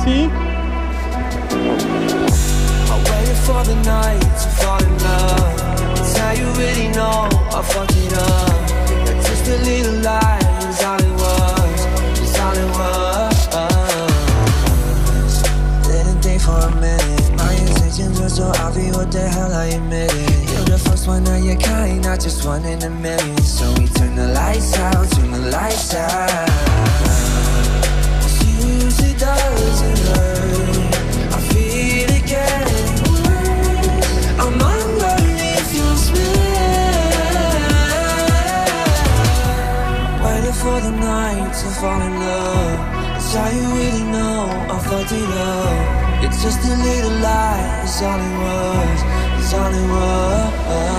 aqui. For the night to fall in love. It's how you really know I fucked it up. You're just a little lie, it's all it was. It's all it was. Didn't think for a minute. My intentions were so obvious, what the hell I admitted. You're the first one of your kind, not just one in a million. So we turn the lights out, turn the lights out. 'Cause usually doesn't hurt. I feel it again. I'm underneath your spell, waiting for the night to fall in love. It's how you really know I fucked it up. It's just a little lie, it's all it was. It's all it was.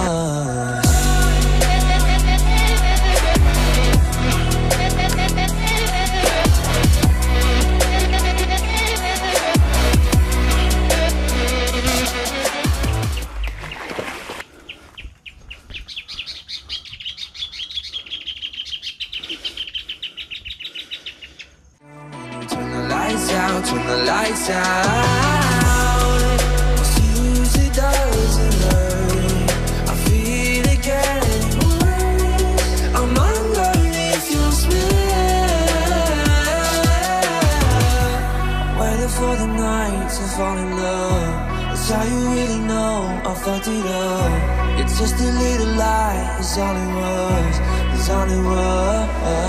Turn the lights out. 'Cause usually doesn't hurt. I feel it again. I'm underneath your spell, waiting for the night to fall in love. That's how you really know I fucked it up. It's just a little lie, it's all it was. It's all it was.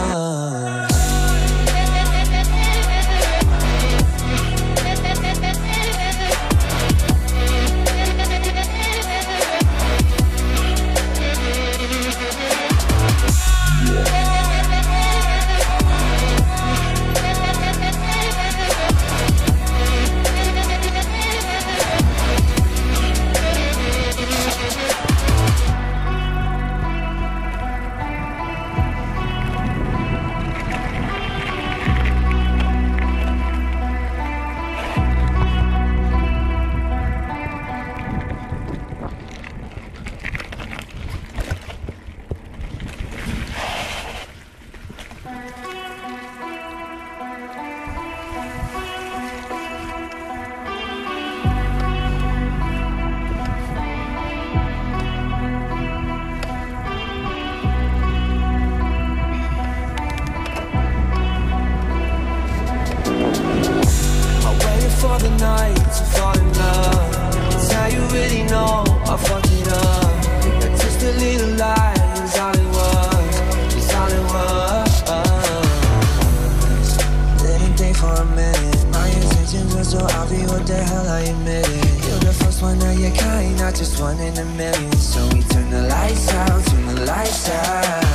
For the night to fall in love. It's how you really know I fucked it up. You're just a little lie, it's all it was. It's all it was. Didn't think for a minute. My intentions were so obvious, what the hell I admitted. You're the first one of your kind, not just one in a million. So we turn the lights out, turn the lights out.